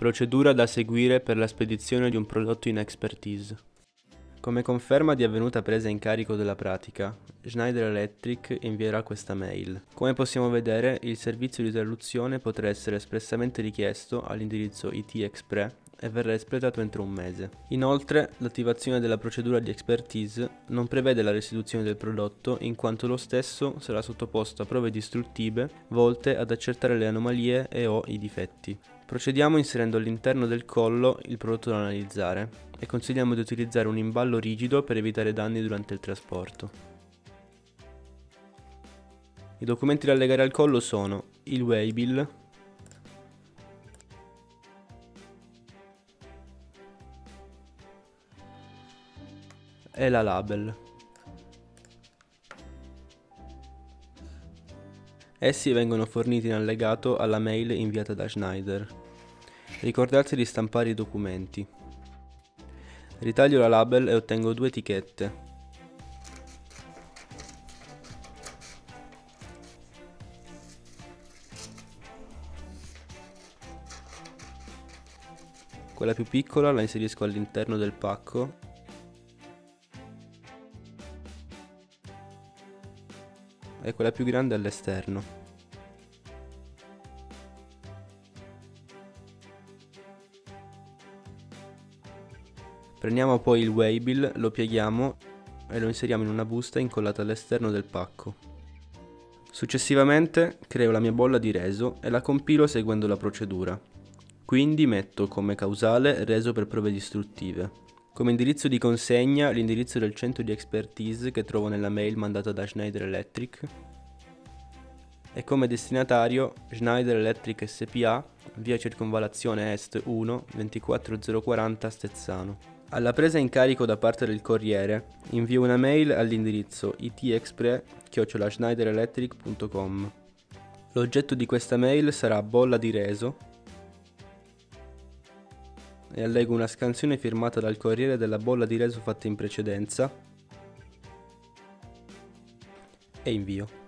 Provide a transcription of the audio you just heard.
Procedura da seguire per la spedizione di un prodotto in expertise. Come conferma di avvenuta presa in carico della pratica, Schneider Electric invierà questa mail. Come possiamo vedere, il servizio di traduzione potrà essere espressamente richiesto all'indirizzo IT-Expre e verrà espletato entro un mese. Inoltre, l'attivazione della procedura di expertise non prevede la restituzione del prodotto in quanto lo stesso sarà sottoposto a prove distruttive volte ad accertare le anomalie e o i difetti. Procediamo inserendo all'interno del collo il prodotto da analizzare e consigliamo di utilizzare un imballo rigido per evitare danni durante il trasporto. I documenti da allegare al collo sono il waybill, e la label. Essi vengono forniti in allegato alla mail inviata da Schneider. Ricordate di stampare i documenti. Ritaglio la label e ottengo 2 etichette. Quella più piccola la inserisco all'interno del pacco e quella più grande all'esterno. Prendiamo poi il waybill, lo pieghiamo e lo inseriamo in una busta incollata all'esterno del pacco. Successivamente creo la mia bolla di reso e la compilo seguendo la procedura. Quindi metto come causale reso per prove distruttive. Come indirizzo di consegna l'indirizzo del centro di expertise che trovo nella mail mandata da Schneider Electric e come destinatario Schneider Electric SPA, via Circonvallazione Est 1, 24040 Stezzano. Alla presa in carico da parte del corriere invio una mail all'indirizzo itexpre@schneiderelectric.com. L'oggetto di questa mail sarà bolla di reso e allego una scansione firmata dal corriere della bolla di reso fatta in precedenza e invio.